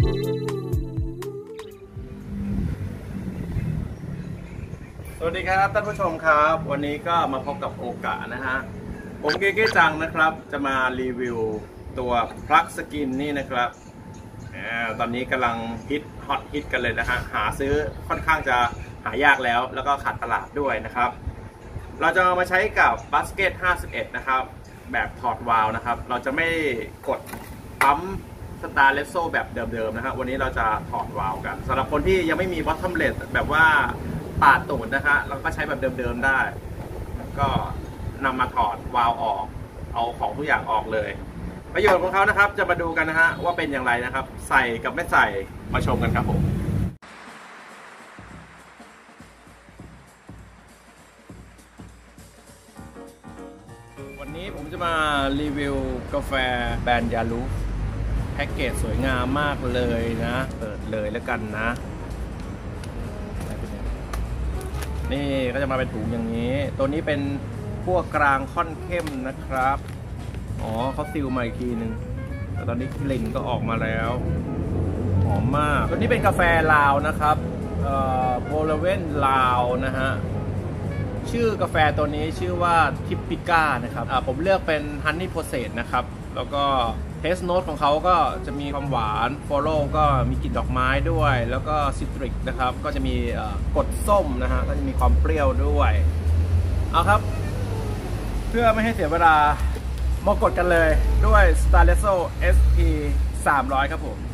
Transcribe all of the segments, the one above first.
สวัสดีครับท่านผู้ชมครับวันนี้ก็มาพบกับโอกะนะฮะผมเก๊ๆจังนะครับจะมารีวิวตัวพลักสกินนี่นะครับตอนนี้กำลังฮอตฮิตกันเลยนะฮะหาซื้อค่อนข้างจะหายากแล้วก็ขาดตลาดด้วยนะครับเราจะมาใช้กับบัสเกต51นะครับแบบถอดวาล์วนะครับเราจะไม่กดปั๊มสตาร์เลสโซแบบเดิมๆนะครับวันนี้เราจะถอดวาล์วกันสำหรับคนที่ยังไม่มีบอททอมเลสแบบว่าปาดตูดนะฮะเราก็ใช้แบบเดิมๆได้ก็นำมาถอดวาล์วออกเอาของทุกอย่างออกเลยประโยชน์ของเขานะครับจะมาดูกันนะฮะว่าเป็นอย่างไรนะครับใส่กับไม่ใส่มาชมกันครับผมวันนี้ผมจะมารีวิวกาแฟแบรนด์ยาลูแพ็กเกจสวยงามมากเลยนะเปิดเลยแล้วกันนะนี่ก็จะมาเป็นถุงอย่างนี้ตัวนี้เป็นพวกกลางค่อนเข้มนะครับอ๋อเขาซีลมาอีกทีนึงแต่ตอนนี้กลิ่นก็ออกมาแล้วหอมมากตัวนี้เป็นกาแฟลาวนะครับโบลเวนลาวนะฮะชื่อกาแฟตัวนี้ชื่อว่าทิปปิก้านะครับผมเลือกเป็นฮันนี่โพเซสนะครับแล้วก็เทสโนตของเขาก็จะมีความหวานโฟโล่ก็มีกลิ่นดอกไม้ด้วยแล้วก็ซิตริกนะครับก็จะมีกรดส้มนะฮะก็จะมีความเปรี้ยวด้วยเอาครับเพื่อไม่ให้เสียเวลามากดกันเลยด้วย Starlesso SP 300ครับผม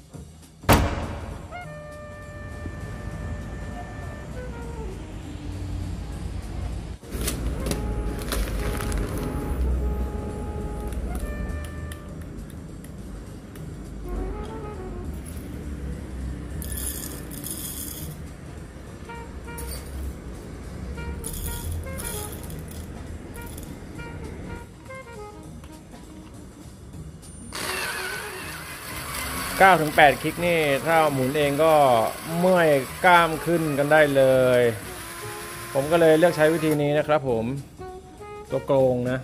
9-8 คลิกนี่ถ้าหมุนเองก็เมื่อยกล้ามขึ้นกันได้เลยผมก็เลยเลือกใช้วิธีนี้นะครับผมตัวโกงนะ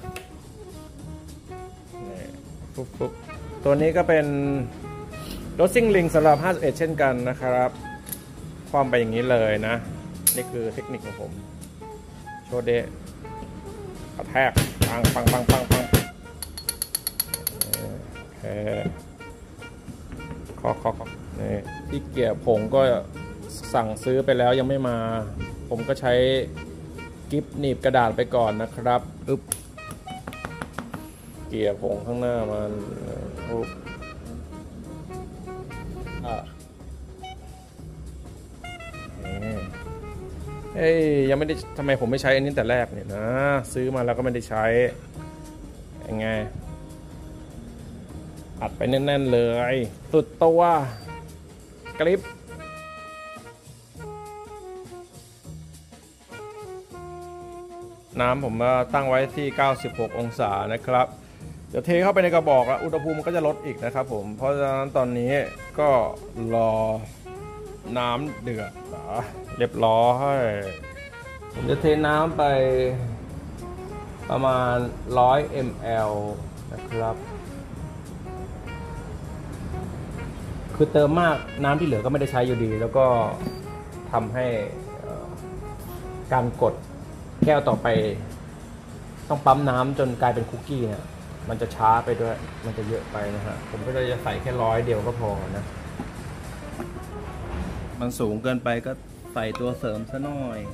ปุ๊บตัวนี้ก็เป็นรถซิ่งลิงสำหรับ51เช่นกันนะครับความไปอย่างนี้เลยนะนี่คือเทคนิคของผมโชว์เดะกระแทกปังโอเคนี่ที่เกียร์ผงก็สั่งซื้อไปแล้วยังไม่มาผมก็ใช้กิฟต์หนีบกระดาษไปก่อนนะครับเกียร์ผงข้างหน้ามันยังไม่ได้ทำไมผมไม่ใช้อันนี้แต่แรกเนี่ยนะซื้อมาแล้วก็ไม่ได้ใช้ยังไงอัดไปแน่นๆเลยสุดตัวกริปน้ำผมตั้งไว้ที่96องศานะครับเดี๋ยวเทเข้าไปในกระบอกแล้วอุณหภูมิมันก็จะลดอีกนะครับผมเพราะฉะนั้นตอนนี้ก็รอน้ำเดือดเรียบร้อยผมจะเทน้ำไปประมาณ100 ml นะครับคือเติมมากน้ำที่เหลือก็ไม่ได้ใช้อยู่ดีแล้วก็ทำให้การกดแก้วต่อไปต้องปั๊มน้ำจนกลายเป็นคุกกี้เนี่ยมันจะช้าไปด้วยมันจะเยอะไปนะฮะผมก็เลยจะใส่แค่100เดียวก็พอนะมันสูงเกินไปก็ใส่ตัวเสริมซะหน่อย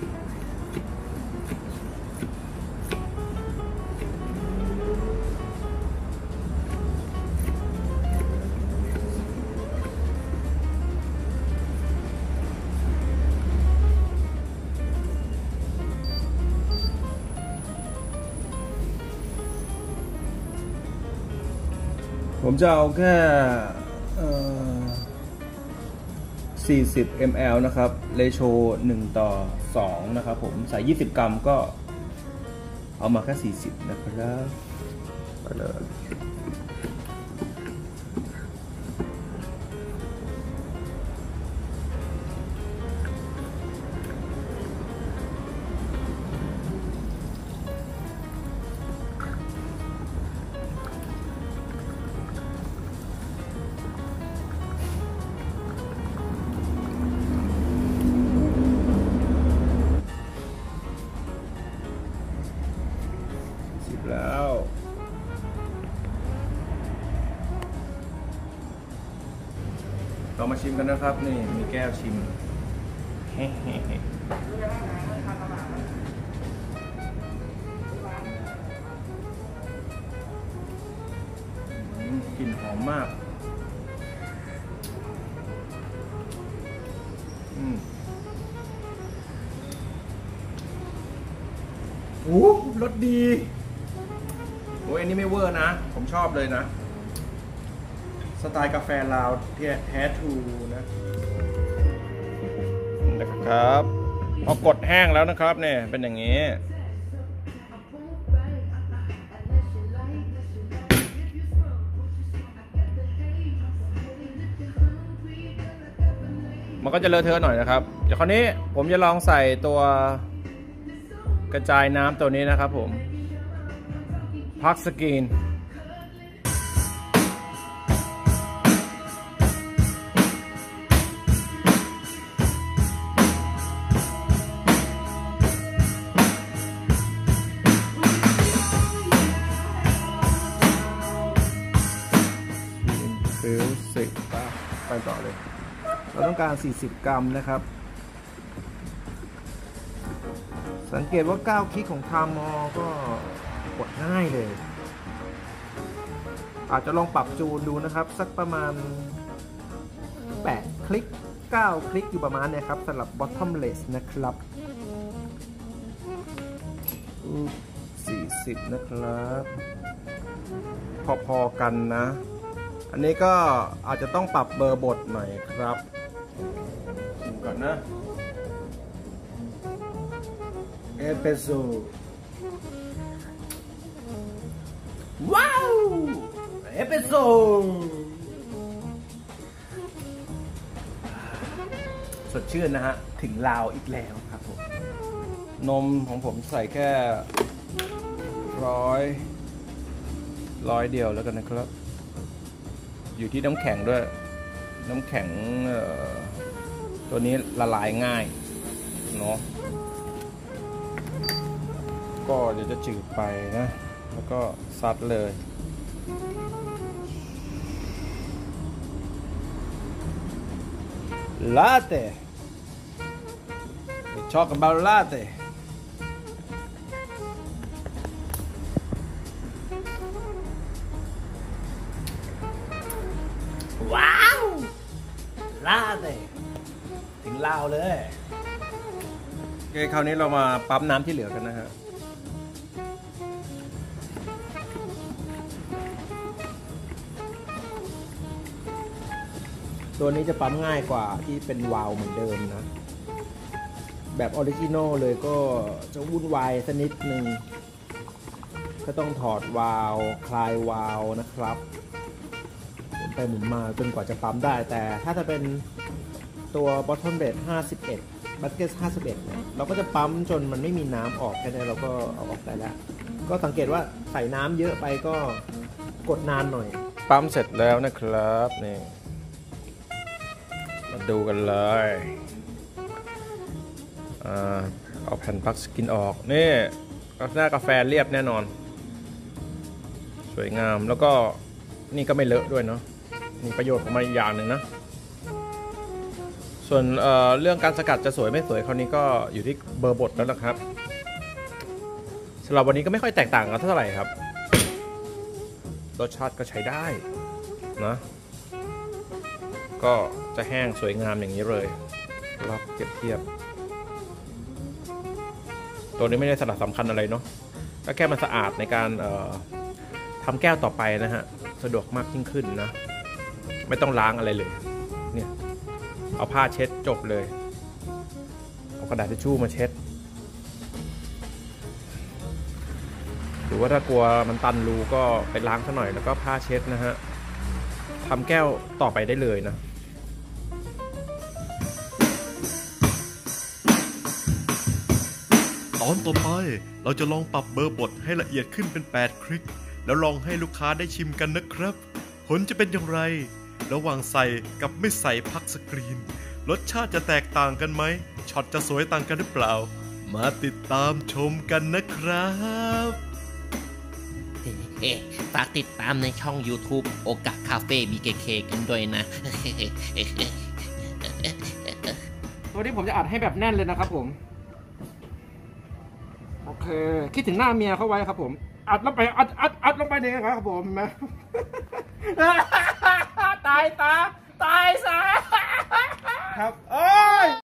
ผมจะเอาแค่40 ml นะครับเรโช1:2นะครับผมใส่20 กรัมก็เอามาแค่40นะครับไปเลย ผเรามาชิมกันนะครับนี่มีแก้วชิมกลิ่นหอมมากโอ้รสดีโอ้ยอันนี้ไม่เวอร์นะผมชอบเลยนะสไตล์กาแฟลาวแท้ทูนะครับพอกดแห้งแล้วนะครับเนี่ยเป็นอย่างนี้มันก็จะเลอะเทอะหน่อยนะครับเดี๋ยวคราวนี้ผมจะลองใส่ตัวกระจายน้ำตัวนี้นะครับผมพักสกรีนฟิลสิบไปต่อเลยเราต้องการ40 กรัมนะครับสังเกตว่า9คลิกของไทม์มอก็กดง่ายเลยอาจจะลองปรับจูนดูนะครับสักประมาณ8 คลิก9 คลิกอยู่ประมาณนี้ครับสำหรับ bottomless นะครับ40นะครับพอๆกันนะอันนี้ก็อาจจะต้องปรับเบอร์บทหน่อยครับชิมก่อนนะเอสเปรสโซ่ว้าวเอสเปรสโซ่สดชื่นนะฮะถึงลาวอีกแล้วครับผมนมของผมใส่แค่ร้อยเดียวแล้วกันนะครับอยู่ที่น้ำแข็งด้วยน้ำแข็งตัวนี้ละลายง่ายเนาะก็เดี๋ยวจะจืดไปนะแล้วก็ซัดเลยลาเต้ชอบกับบาลาเต้ว้าวลาเต้ถึงลาวเลยโอเคคราวนี้เรามาปั๊มน้ำที่เหลือกันนะฮะตัวนี้จะปั๊มง่ายกว่าที่เป็นวาล์วเหมือนเดิมนะแบบออริจินอลเลยก็จะวุ่นวายสักนิดนึงก็ต้องถอดวาล์วคลายวาล์วนะครับหมุนไปหมุนมาจนกว่าจะปั๊มได้แต่ถ้าจะเป็นตัว bottom rate 51 basket 51เนี่ยเราก็จะปั๊มจนมันไม่มีน้ำออกแค่นี้เราก็เอาออกได้แล้วก็สังเกตว่าใส่น้ำเยอะไปก็กดนานหน่อยปั๊มเสร็จแล้วนะครับนี่มาดูกันเลยเอาแผ่นพักสกินออกนี่หน้ากาแฟเรียบแน่นอนสวยงามแล้วก็นี่ก็ไม่เลอะด้วยเนาะมีประโยชน์ของมันอีกอย่างหนึ่งนะส่วนเรื่องการสกัดจะสวยไม่สวยคราวนี้ก็อยู่ที่เบอร์บทแล้วนะครับสำหรับวันนี้ก็ไม่ค่อยแตกต่างกันเท่าไหร่ครับรสชาติก็ใช้ได้นะก็จะแห้งสวยงามอย่างนี้เลยรับเก็บเทียบตัวนี้ไม่ได้สำคัญอะไรเนาะก็แค่มันสะอาดในการทำแก้วต่อไปนะฮะสะดวกมากยิ่งขึ้นนะไม่ต้องล้างอะไรเลยเนี่ยเอาผ้าเช็ดจบเลยเอากระดาษทิชชู่มาเช็ดหรือว่าถ้ากลัวมันตันรูก็ไปล้างซะหน่อยแล้วก็ผ้าเช็ดนะฮะทำแก้วต่อไปได้เลยนะตอนต่อไปเราจะลองปรับเบอร์บทให้ละเอียดขึ้นเป็น8 คลิกแล้วลองให้ลูกค้าได้ชิมกันนะครับผลจะเป็นอย่างไรระหว่างใส่กับไม่ใส่พักสกรีนรสชาติจะแตกต่างกันไหมช็อตจะสวยต่างกันหรือเปล่ามาติดตามชมกันนะครับฝากติดตามในช่อง YouTube โอกะคาเฟ่ BKK กันด้วยนะตัวนี้ผมจะอัดให้แบบแน่นเลยนะครับผมโอเคคิดถึงหน้าเมียเขาไว้ครับผมอัดลงไปอัดลงไปเนี่ยครับผมนะ ตายซะครับโอ้ย